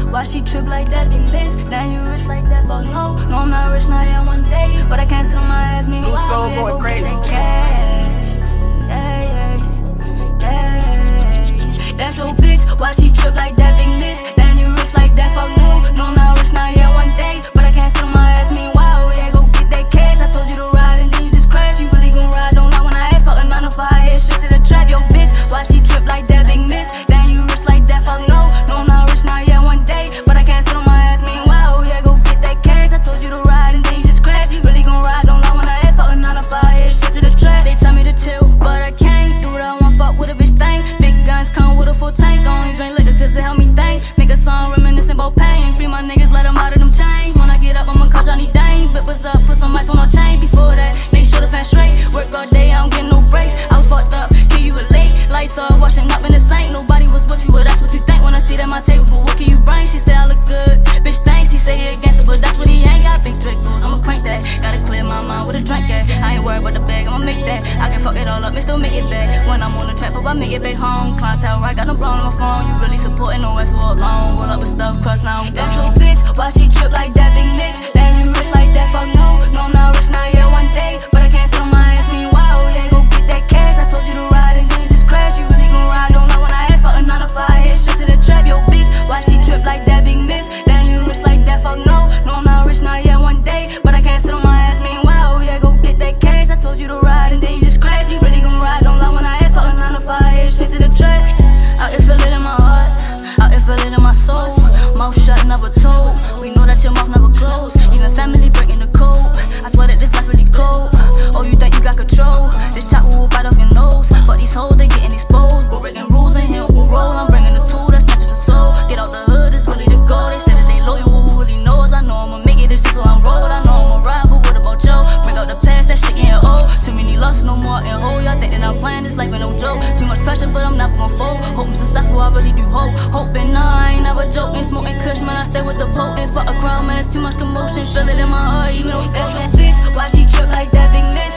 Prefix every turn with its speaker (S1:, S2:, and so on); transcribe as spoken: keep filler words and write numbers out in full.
S1: why she trip like that, big miss? Now you rich like that, fuck no. No, I'm not rich, not yet one day, but I can't sit on my ass, meanwhile,
S2: Luso going crazy.
S1: That cash, yeah, yeah, yeah. That's your bitch, why she trip like that, big miss? Now you rich like that, fuck no. No, I'm not rich, not yet one day, but I can't sit on my ass, meanwhile, yeah, go get that cash. I told you to ride and then you just crash. You really gon' ride, don't lie when I ask, fuck a nine to five, head shit to the trap, yo bitch. Why she trip like that, big miss? Then you rich like that, fuck no. No, I'm not rich, not yet one day, but I can't sit on my ass, meanwhile, yeah, go get that cash. I told you to ride and then you just crash. You really gon' ride, don't lie when I ask, fuck a nine to five, head shit to the trap. They tell me to chill, but I can't do what I want, fuck with a bitch thing. Big guns come with a full tank, I only drink liquor cause it help me think. Make a song reminiscing about pain, free my niggas, let them out of them chains. When I get up, I'ma call Johnny Dane. Whippers up, put some ice on her chain. Before that, make sure the fan straight. Work all day, I don't get no breaks. I was fucked up, can you relate? Lights off, washing up in the sink. Nobody was with you, but that's what you think. When I see that my table, but what can you bring? She say I look good, bitch thanks. He say he against it, but that's what he ain't. Got big Dracos, I'ma crank that. Gotta clear my mind with a drink at. I ain't worried about the bag, I'ma make that. I can fuck it all up and still make it back. When I'm on the trap, but I make it back home. Clientele right, got no blown on my phone. You really supporting the West Wall long. Roll up with stuff, cross now I'm That's your bitch, why she trip like that, big mix? Then you rich like that, fuck no. No, I'm not rich, not yet one day, but I can't sit on my ass, meanwhile, yeah, go get that cash. I told you to ride and then you just crash. You really gon' ride, don't lie when I ask, fuck a nine to five, head shit to the trap, yo bitch. Why she trip like that, big miss? Then you rich like that, fuck no. No, I'm not rich, not yet one day, but I can't sit on my ass, meanwhile, yeah, go get that cash. I told you to ride and then you just crash. You really gon' ride, don't lie when I ask, fuck a nine to five, head shit to the trap. I can feel it in my heart, I can feel it in my soul. Mouth shut, never told. We know that your mouth never closed. Even family breaking the code. I swear that this life really cold. Oh, you think you got control? This shot will bite off your nose. Fuck these hoes, they getting exposed. But breaking rules and here will roll. I'm bringing the tool that snatches a soul. Get out the hood, it's really the goal. They say that they loyal, who really knows? I know I'ma make it, it's just so I'm rolled. I know I'ma ride, but what about Joe? Bring out the past, that shit getting old. Too many losses, no more in hold. Y'all think that I'm playing this life ain't no joke. Too much pressure, but I'm never gon' fold. Hope I'm successful, I really do hope. Hoping nah, I ain't never joking. Smoking kush, man, I stay with the potent. Fuck a crowd, man, it's too much commotion. Feel it in my heart, even though that's your bitch. Why she trip like that, big nigga?